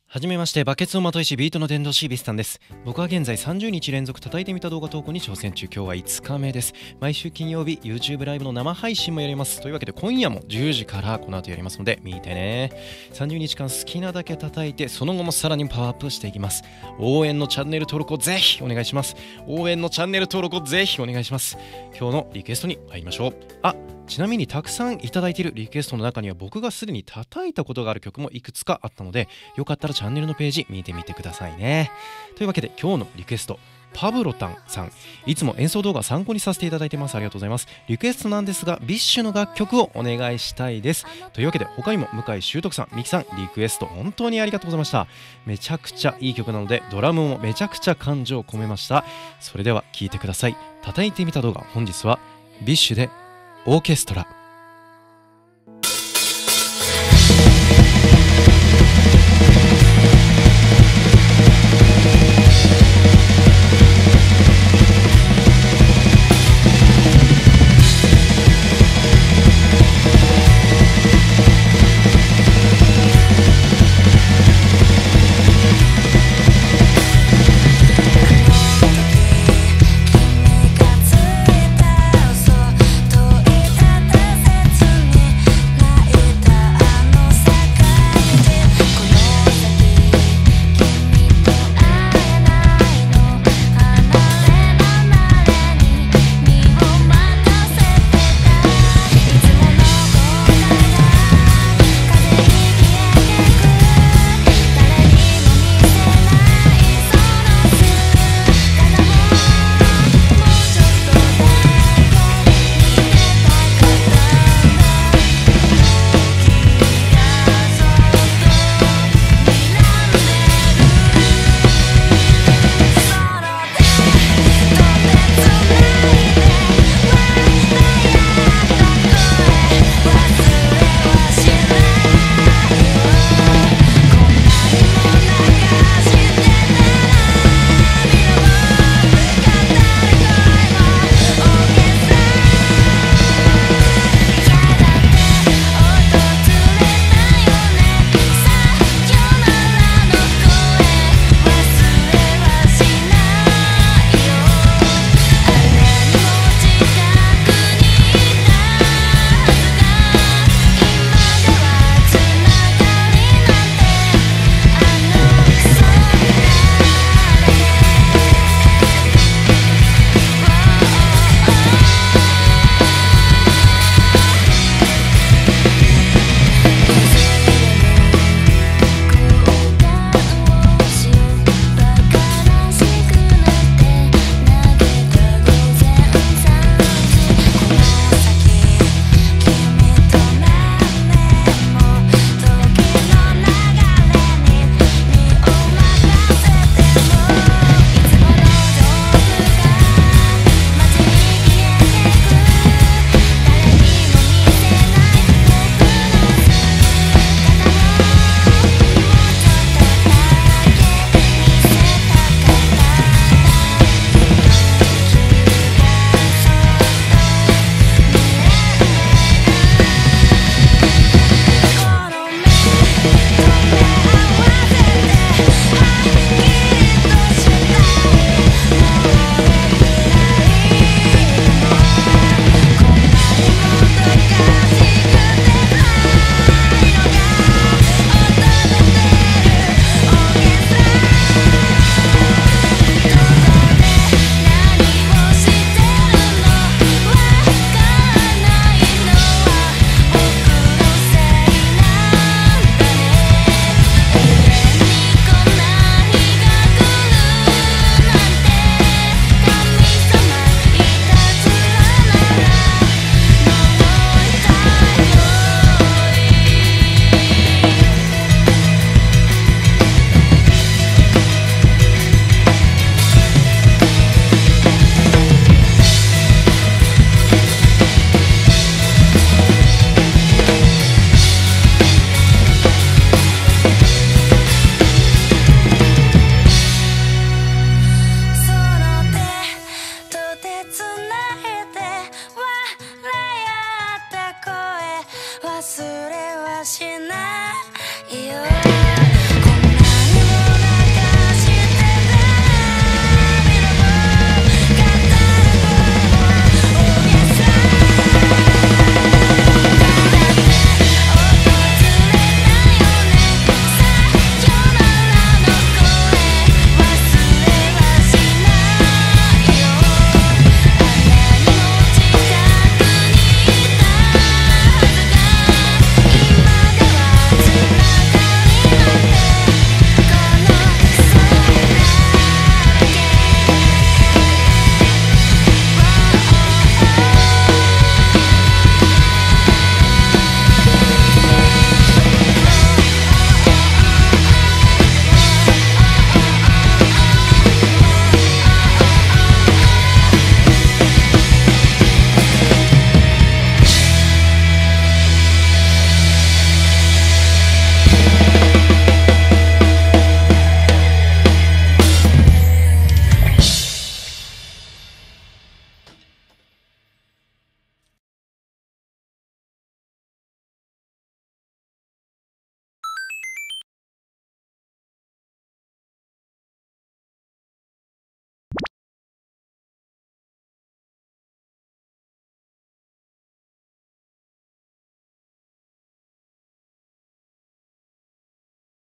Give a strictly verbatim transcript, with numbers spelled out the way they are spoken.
はじめまして、バケツをまといしビートの伝道師ビスさんです。僕は現在さんじゅうにち連続叩いてみた動画投稿に挑戦中。今日はいつかめです。毎週金曜日 YouTube ライブの生配信もやります。というわけで今夜もじゅうじからこの後やりますので見てね。さんじゅうにちかん好きなだけ叩いて、その後もさらにパワーアップしていきます。応援のチャンネル登録をぜひお願いします。応援のチャンネル登録をぜひお願いします。今日のリクエストに入りましょう。あちなみにたくさんいただいているリクエストの中には僕がすでに叩いたことがある曲もいくつかあったので、よかったらチャンネルのページ見てみてくださいね。というわけで今日のリクエスト、パブロタンさん、いつも演奏動画参考にさせていただいてます。ありがとうございます。リクエストなんですが、ビッシュの楽曲をお願いしたいです。というわけで他にも向井秀徳さん、ミキさん、リクエスト本当にありがとうございました。めちゃくちゃいい曲なので、ドラムもめちゃくちゃ感情を込めました。それでは聴いてください。叩いてみた動画、本日はビッシュでオーケストラ。